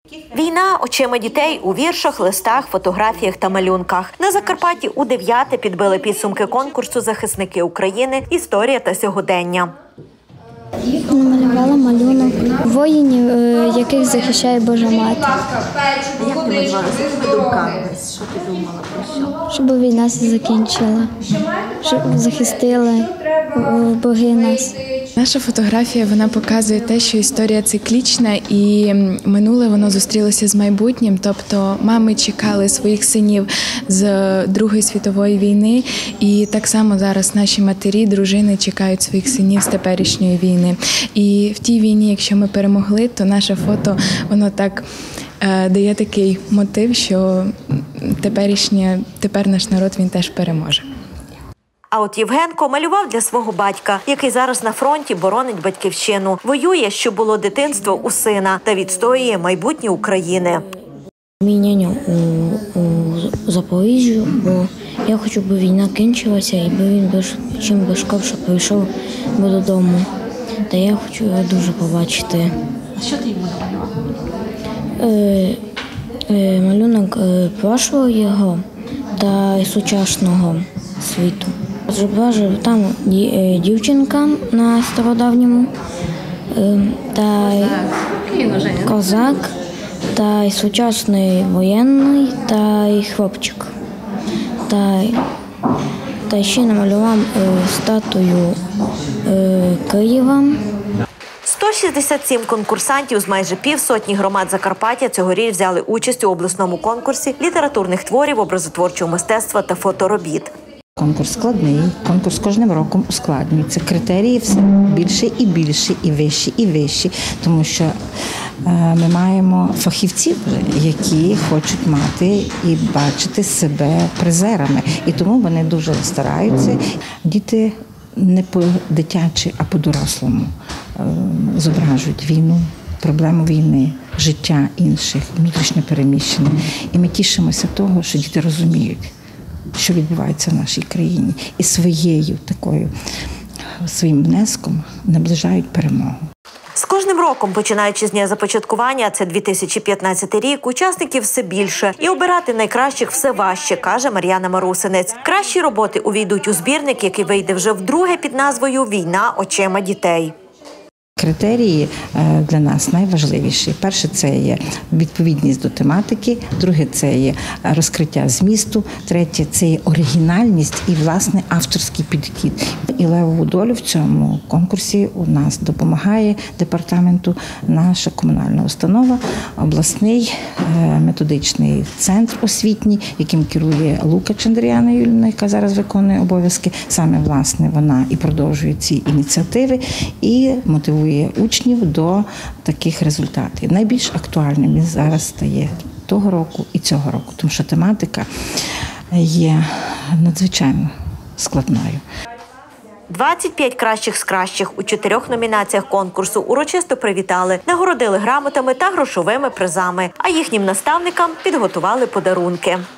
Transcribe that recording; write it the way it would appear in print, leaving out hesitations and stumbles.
Війна очима дітей у віршах, листах, фотографіях та малюнках. На Закарпатті у 9-те підбили підсумки конкурсу «Захисники України. Історія та сьогодення». Намалювала малюнок воїнів, яких захищає Божа Мати. Як ти малювала? З якими думками? Що ти думала про що? Щоб війна закінчила, щоб захистили боги нас. Наша фотографія, вона показує те, що історія циклічна і минуле воно зустрілося з майбутнім. Тобто мами чекали своїх синів з Другої світової війни, і так само зараз наші матері, дружини чекають своїх синів з теперішньої війни. І в тій війні, якщо ми перемогли, то наше фото, воно так дає такий мотив, що тепер наш народ, він теж переможе. А от Євгенко малював для свого батька, який зараз на фронті боронить батьківщину. Воює, щоб було дитинство у сина та відстоює майбутнє України. Мій няня у Запоріжжі, бо я хочу, щоб війна кінчилася і він чим швидше прийшов додому. Та я хочу його дуже побачити. А що ти йому намалював? Малюнок прошлого його та сучасного світу. Зображив там дівчинка на стародавньому, та козак, та й сучасний воєнний, та й хлопчик. Та ще намалював статую Києва. 167 конкурсантів з майже півсотні громад Закарпаття цьогоріч взяли участь у обласному конкурсі літературних творів, образотворчого мистецтва та фоторобіт. Конкурс складний, конкурс кожним роком ускладнюється. Критерії все більше і більше, і вищі, і вищі, тому що ми маємо фахівців, які хочуть мати і бачити себе призерами. І тому вони дуже стараються. Діти не по-дитячі, а по-дорослому зображують війну, проблему війни, життя інших, внутрішньо переміщених. І ми тішимося того, що діти розуміють, що відбувається в нашій країні, і своїм внеском наближають перемогу. З кожним роком, починаючи з дня започаткування, це 2015 рік, учасників все більше. І обирати найкращих все важче, каже Мар'яна Марусинець. Кращі роботи увійдуть у збірник, який вийде вже вдруге під назвою «Війна очима дітей». Критерії для нас найважливіші. Перше – це є відповідність до тематики, друге – це є розкриття змісту, третє – це є оригінальність і, власне, авторський підхід. І левову долю в цьому конкурсі у нас допомагає департаменту наша комунальна установа, обласний методичний центр освітній, яким керує Лукач Андріана Юліївна, яка зараз виконує обов'язки. Саме, власне, вона і продовжує ці ініціативи і мотивує учнів до таких результатів. Найбільш актуальним він зараз стає того року і цього року, тому що тематика є надзвичайно складною. 25 кращих з кращих у 4 номінаціях конкурсу урочисто привітали, нагородили грамотами та грошовими призами, а їхнім наставникам підготували подарунки.